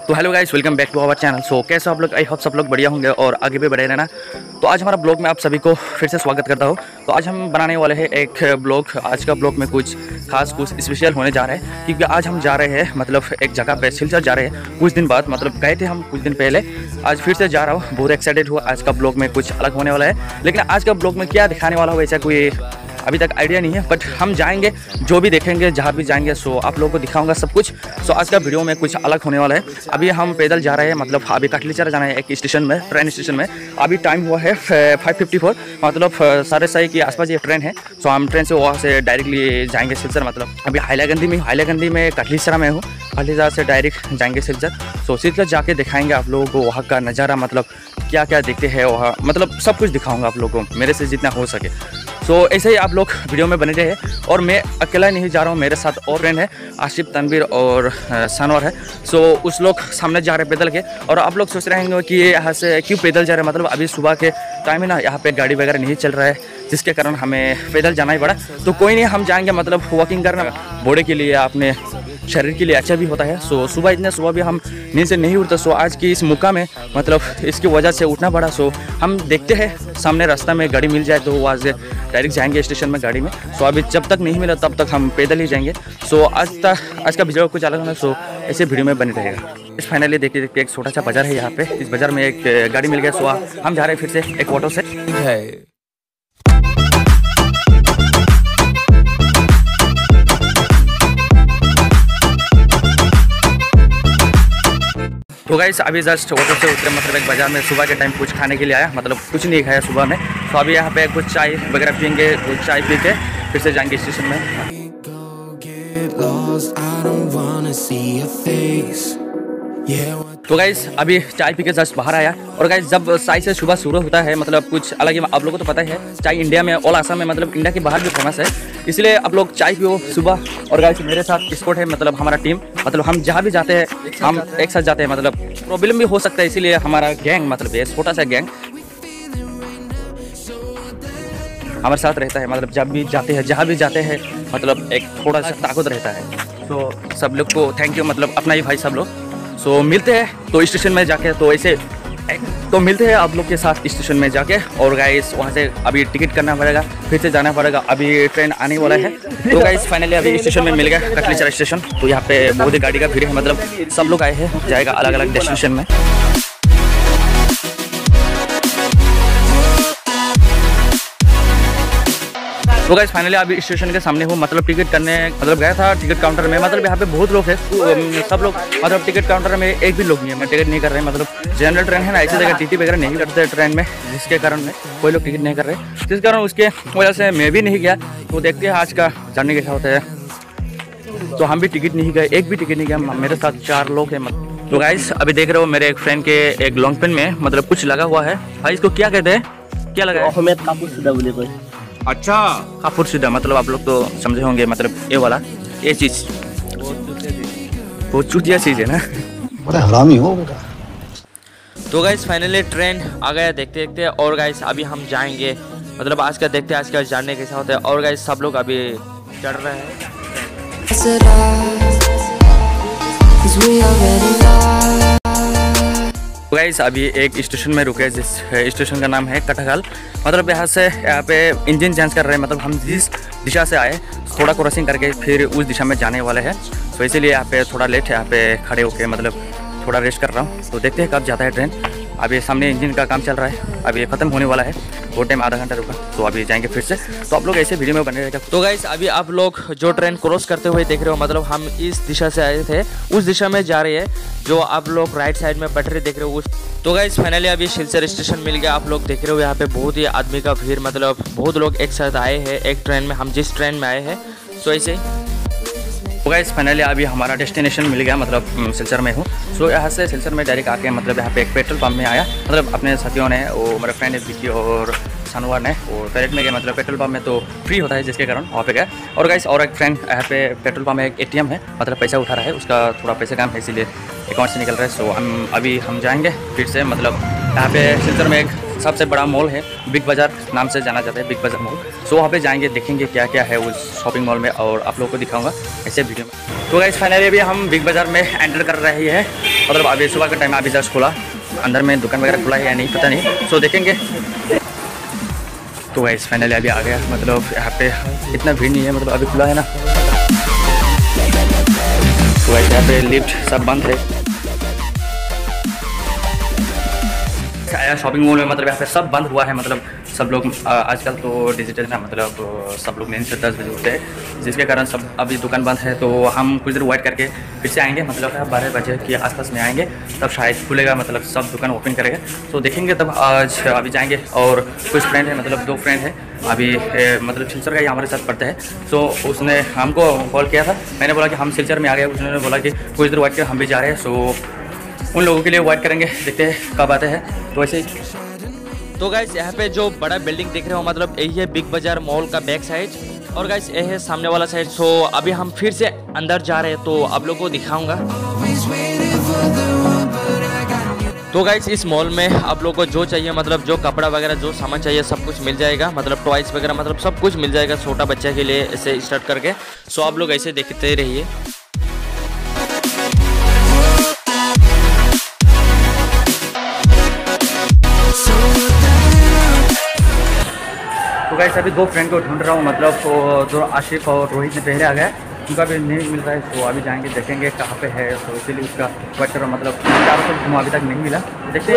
तो hello guys, welcome back to our channel. So कैसे आप लोग? आई होप सब लोग बढ़िया होंगे और आगे भी बढ़े रहना। तो आज हमारा ब्लॉग में आप सभी को फिर से स्वागत करता हूँ। तो आज हम बनाने वाले हैं एक ब्लॉग। आज का ब्लॉग में कुछ खास कुछ स्पेशल होने जा रहा है, क्योंकि आज हम जा रहे हैं मतलब एक जगह पे सिलचर जा रहे हैं। कुछ दिन बाद मतलब गए थे हम कुछ दिन पहले, आज फिर से जा रहा हूँ। बहुत एक्साइटेड हुआ। आज का ब्लॉग में कुछ अलग होने वाला है, लेकिन आज का ब्लॉग में क्या दिखाने वाला हो ऐसा कोई अभी तक आइडिया नहीं है, बट हम जाएंगे, जो भी देखेंगे, जहाँ भी जाएंगे, सो आप लोगों को दिखाऊंगा सब कुछ। सो आज का वीडियो में कुछ अलग होने वाला है। अभी हम पैदल जा रहे हैं, मतलब अभी कटलीचर जाना है एक स्टेशन में, ट्रेन स्टेशन में। अभी टाइम हुआ है 5:54, मतलब 6:30 के आसपास ये ट्रेन है। सो हम ट्रेन से वहाँ से डायरेक्टली जाएंगे सिलचर। मतलब अभी हाईलागंदी में कटलीचर में हूँ। कटलीचर से डायरेक्ट जाएंगे सिलचर। सो सिलचर जाके दिखाएंगे आप लोगों को वहाँ का नज़ारा, मतलब क्या क्या देखते हैं वहाँ, मतलब सब कुछ दिखाऊंगा आप लोगों को मेरे से जितना हो सके। सो ऐसे ही आप लोग वीडियो में बने रहे। और मैं अकेला नहीं जा रहा हूँ, मेरे साथ और फ्रेंड है, आशिफ, तनवीर और सनवर है। सो उस लोग सामने जा रहे हैं पैदल के। और आप लोग सोच रहे होंगे कि यहाँ से क्यों पैदल जा रहे हैं, मतलब अभी सुबह के टाइम है ना, यहाँ पे गाड़ी वगैरह नहीं चल रहा है, जिसके कारण हमें पैदल जाना ही पड़ा। तो कोई नहीं, हम जाएंगे, मतलब वॉकिंग करना बॉडी के लिए, अपने शरीर के लिए अच्छा भी होता है। सो सुबह इतने सुबह भी हम नींद से नहीं उठते। सो आज की इस मौका में मतलब इसकी वजह से उठना पड़ा। सो हम देखते हैं सामने रास्ता में गाड़ी मिल जाए तो वहाँ से डायरेक्ट जाएंगे स्टेशन में गाड़ी में। सो अभी जब तक नहीं मिला तब तक हम पैदल ही जाएंगे। सो आज का वीडियो कुछ अलग होना। सो ऐसे वीडियो में बने रहेगा। इस फाइनली देखते देखते एक छोटा सा बाजार है यहाँ पे। इस बाजार में एक गाड़ी मिल गया। सो हम जा रहे हैं फिर से एक ऑटो से। तो गाइस अभी जस्ट ऑटो से उतरे, मतलब एक बाजार में सुबह के टाइम कुछ खाने के लिए आया, मतलब कुछ नहीं खाया सुबह में। तो अभी यहाँ पे कुछ चाय वगैरह पियेंगे, कुछ चाय पी के फिर से जाएंगे स्टेशन में। तो गाइस अभी चाय पी के जस्ट बाहर आया। और गाइस जब चाय से सुबह शुरू होता है, मतलब कुछ अलग ही, आप लोगों को तो पता है चाय इंडिया में और आसाम में, मतलब इंडिया के बाहर भी फेमस है, इसलिए आप लोग चाय पियो सुबह। और गाइस मेरे साथ स्पोर्ट है, मतलब हमारा टीम, मतलब हम जहाँ भी जाते हैं हम एक साथ जाते हैं। मतलब प्रॉब्लम भी हो सकता है, इसीलिए हमारा गैंग, मतलब ये छोटा सा गैंग हमारे साथ रहता है। मतलब जब भी जाते हैं, जहाँ भी जाते हैं, मतलब एक थोड़ा सा ताकत रहता है। तो सब लोग को थैंक यू, मतलब अपना ही भाई सब लोग। सो मिलते हैं तो स्टेशन में जाके, तो ऐसे तो मिलते हैं आप लोग के साथ स्टेशन में जाके। और गाइस वहाँ से अभी टिकट करना पड़ेगा, फिर से जाना पड़ेगा, अभी ट्रेन आने वाला है। तो गाइस फाइनली अभी स्टेशन में मिल गया कटलीचर स्टेशन। तो यहाँ पे बहुत ही गाड़ी का भीड़ है, मतलब सब लोग आए हैं, जाएगा अलग अलग डेस्टिनेशन में। तो गाइस फाइनली अभी स्टेशन के सामने हूँ, मतलब टिकट करने मतलब गया था टिकट काउंटर में। मतलब यहाँ पे बहुत लोग हैं, सब लोग, मतलब टिकट काउंटर में एक भी लोग नहीं है, मैं टिकट नहीं कर रहे हैं। मतलब जनरल ट्रेन है ना, ऐसी जगह टीटी वगैरह नहीं करते ट्रेन में, जिसके कारण में कोई लोग टिकट नहीं कर रहे, जिस कारण उसके वजह से मैं भी नहीं गया। तो देखते हैं आज का जर्नी कैसा होता है। तो हम भी टिकट नहीं गए, एक भी टिकट नहीं गया, मेरे साथ 4 लोग हैं। तो गाइस अभी देख रहे हो मेरे एक फ्रेंड के एक लॉन्ग पेन में मतलब कुछ लगा हुआ है। भाई इसको क्या कहते हैं, क्या लगा है? हमें कापूस सीधा बोले कोई। अच्छा, कापूर सीधा, मतलब आप लोग तो समझे होंगे, मतलब ये वाला, ये चीज़ बहुत चूतिया चीज़ है ना, बड़ा हरामी हो बेटा। तो गाइस फाइनली ट्रेन आ गया देखते देखते। और गाइस अभी हम जाएंगे, मतलब आज का देखते हैं आज का जानने कैसा होता है। और गाइस सब लोग अभी चढ़ रहे हैं। तो गाइस अभी एक स्टेशन में रुके, जिस स्टेशन का नाम है कटहल। मतलब यहाँ पे इंजन चेंज कर रहे हैं, मतलब हम जिस दिशा से आए थोड़ा क्रॉसिंग करके फिर उस दिशा में जाने वाले हैं। तो इसीलिए यहाँ पे थोड़ा लेट है, यहाँ पे खड़े होके मतलब थोड़ा रेस्ट कर रहा हूँ। तो देखते हैं कब जाता है ट्रेन। अभी सामने इंजन का काम चल रहा है, अभी ख़त्म होने वाला है, वो टाइम आधा घंटा रुका। तो अभी जाएंगे फिर से। तो आप लोग ऐसे वीडियो में बने रहेगा। तो गाइस अभी आप लोग जो ट्रेन क्रॉस करते हुए देख रहे हो, मतलब हम इस दिशा से आए थे, उस दिशा में जा रही है। जो आप लोग राइट साइड में पटरी देख रहे हो उस। तो गाइस फाइनली अभी सिलचर स्टेशन मिल गया। आप लोग देख रहे हो यहाँ पे बहुत ही आदमी का भीड़, मतलब बहुत लोग एक साथ आए हैं एक ट्रेन में, हम जिस ट्रेन में आए हैं। सो ऐसे ही तो गाइस फाइनली अभी हमारा डेस्टिनेशन मिल गया, मतलब सिलचर में हूँ। सो यहाँ से सिलचर में डायरेक्ट आके मतलब यहाँ पे एक पेट्रोल पंप में आया, मतलब अपने साथियों ने, वो मेरे फ्रेंड विक्की और सनवर ने, वो डायरेक्ट में गए, मतलब पेट्रोल पंप में तो फ्री होता है, जिसके कारण वहाँ पे गए। और गाइस और एक फ्रेंड यहाँ पे पेट्रोल पंप में एक ATM है, मतलब पैसा उठा रहा है, उसका थोड़ा पैसे काम है, इसीलिए अकाउंट से निकल रहा है। सो हम जाएंगे फिर से, मतलब यहाँ पे सिलचर में एक सबसे बड़ा मॉल है, बिग बाज़ार नाम से जाना जाता है, बिग बाज़ार मॉल। सो वहाँ पे जाएंगे, देखेंगे क्या क्या है उस शॉपिंग मॉल में, और आप लोगों को दिखाऊंगा ऐसे वीडियो में। तो गाइस फाइनली अभी हम बिग बाज़ार में एंटर कर रहे हैं। मतलब अभी सुबह का टाइम अभी जस्ट खुला, अंदर में दुकान वगैरह खुला है या नहीं पता नहीं, सो देखेंगे। तो गाइस फाइनली अभी आ गया, मतलब यहाँ पे इतना भीड़ नहीं है, मतलब अभी खुला है ना। तो गाइस यहाँ पे लिफ्ट सब बंद है। आया शॉपिंग मॉल में, मतलब यहाँ पे सब बंद हुआ है, मतलब सब लोग आजकल तो डिजिटल ना, मतलब सब लोग 9 से 10 बजे उठते हैं, जिसके कारण सब अभी दुकान बंद है। तो हम कुछ देर वेट करके फिर से आएंगे, मतलब 12 बजे के आसपास में आएंगे, तब शायद खुलेगा, मतलब सब दुकान ओपन करेगा। तो देखेंगे तब। आज अभी जाएंगे और कुछ फ्रेंड है, मतलब 2 फ्रेंड है अभी, मतलब सिलचर का ही हमारे साथ पढ़ते हैं। तो उसने हमको कॉल किया था, मैंने बोला कि हम सिलचर में आ गए, उसने बोला कि कुछ देर वेट कर हम भी जा रहे हैं। सो उन लोगों के लिए वेट करेंगे, देखते हैं कब आते हैं। तो ऐसे ही तो गाइस यहाँ पे जो बड़ा बिल्डिंग देख रहे हो, मतलब यही है बिग बाजार मॉल का बैक साइड, और गाइस ये है सामने वाला साइड। सो अभी हम फिर से अंदर जा रहे हैं, तो आप लोगों को दिखाऊंगा। तो गाइस इस मॉल में आप लोगों को जो चाहिए, मतलब जो कपड़ा वगैरह जो सामान चाहिए सब कुछ मिल जाएगा, मतलब टॉयज वगैरह, मतलब सब कुछ मिल जाएगा छोटा बच्चा के लिए ऐसे स्टार्ट करके। सो आप लोग ऐसे देखते रहिए। तो गाइस अभी 2 फ्रेंड को ढूंढ रहा हूँ, मतलब जो आशिफ और रोहित ने पहले आ गया, उनका भी नहीं मिल रहा है। तो अभी जाएंगे, देखेंगे कहाँ पे है, तो इसीलिए उसका वेट कर रहा हूँ, मतलब 4 तो घुमा अभी तक नहीं मिला, देखते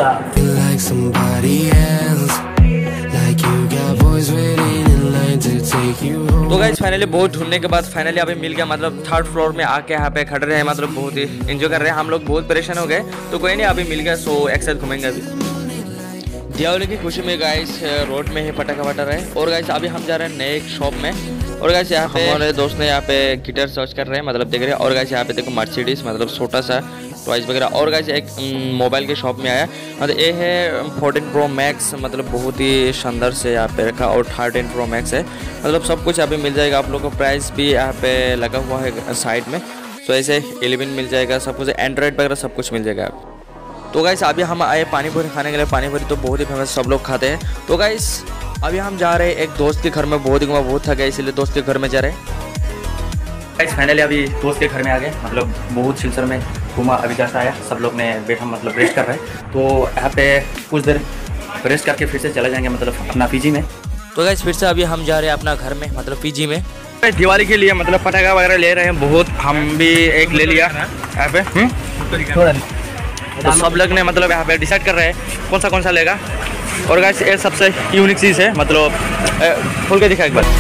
हैं। तो गाइस फाइनली बहुत ढूंढने के बाद फाइनली अभी मिल गया, मतलब 3rd फ्लोर में आके यहाँ पे खड़े रहे, मतलब बहुत ही एंजॉय कर रहे हैं हम लोग, बहुत परेशान हो गए। तो कोई नहीं, अभी मिल गया, सो एक साथ घूमेंगे। अभी दीपावली की खुशी में गाइस रोड में ही पटाखा फटा रहे हैं। और गाइस अभी हम जा रहे हैं नए एक शॉप में, और गाइस यहाँ पे हमारे दोस्त ने यहाँ पे गिटार सर्च कर रहे हैं, मतलब देख रहे हैं। और गाइस यहाँ पे देखो मर्सिडीज, मतलब छोटा सा टॉयज वगैरह। और गाइस एक मोबाइल के शॉप में आया, मतलब ये है 14 Pro Max, मतलब बहुत ही शानदार से यहाँ पे रखा, और 13 Pro Max है, मतलब सब कुछ अभी मिल जाएगा आप लोगों को। प्राइस भी यहाँ पे लगा हुआ है साइड में, तो ऐसे 11 मिल जाएगा, सब कुछ एंड्रॉइड वगैरह सब कुछ मिल जाएगा। तो गाइस अभी हम आए पानी पूरी खाने के लिए। पानी पूरी तो बहुत ही फेमस, सब लोग खाते हैं। तो गाइस अभी हम जा रहे हैं एक दोस्त के घर में, बहुत ही घुमा, बहुत थक गया, इसीलिए दोस्त के घर में जा रहे हैं। गाइस फाइनली अभी दोस्त के घर में आ गए, मतलब बहुत सिलचर में घुमा, अभी जस्ट आया, सब लोग ने बैठा, मतलब रेस्ट कर रहे हैं। तो यहाँ पे कुछ देर रेस्ट करके फिर से चले जाएंगे, मतलब अपना पीजी में। तो गाइस फिर से अभी हम जा रहे हैं अपना घर में, मतलब पीजी में। दिवाली के लिए मतलब पटाखा वगैरह ले रहे हैं बहुत, हम भी एक ले लिया यहाँ पे। तो सब लोग ने मतलब यहाँ पे डिसाइड कर रहे हैं कौन सा लेगा। और गाइस ये सबसे यूनिक चीज़ है, मतलब खोल के दिखा एक बार,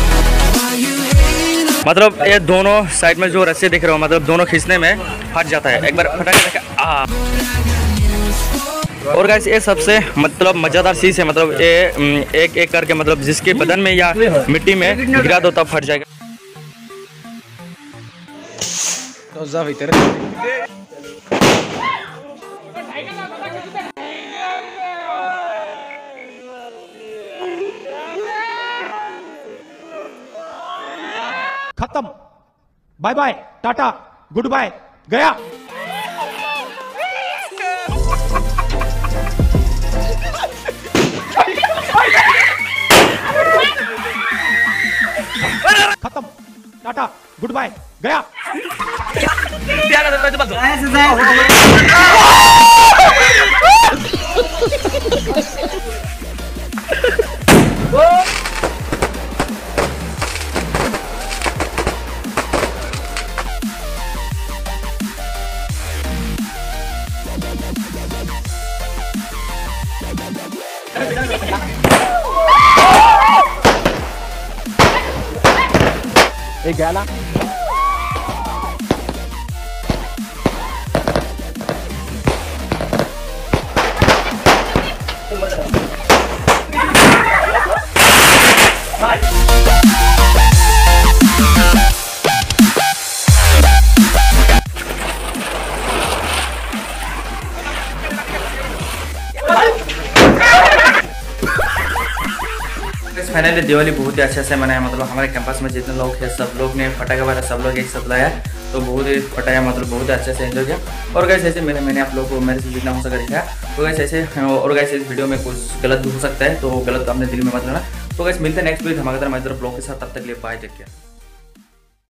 मतलब ये दोनों साइड में जो रस्सी दिख रहे हो, मतलब दोनों खींचने में फट जाता है, एक बार फटाके देखा। और गाइस ये सबसे मतलब मज़ेदार चीज़ है, मतलब ये एक एक करके, मतलब जिसके बदन में या मिट्टी में गिरा दो तब फट जाएगा। खत्म, bye bye, tata, good bye, गया। खत्म, टाटा, गुड बाय, गया। एक गया फाइनली दिवाली बहुत ही अच्छे से मनाया, मतलब हमारे कैंपस में जितने लोग हैं सब लोग ने फटाखा वगैरह सब लोग एक साथ लाया, तो बहुत ही फटाया, मतलब बहुत ही अच्छे से एंजॉय किया। और गाइस ऐसे मैंने आप लोगों को मेरे से जितना हो सका दिखाया। तो गाइस ऐसे, और गाइस इस वीडियो में कुछ गलत भी हो सकता है, तो गलत तो अपने दिल में मत लेना। तो गाइस मिलते हैं नेक्स्ट वीक धमाकेदार मजेदार ब्लॉग के साथ, तब तक के लिए बाय, टेक केयर।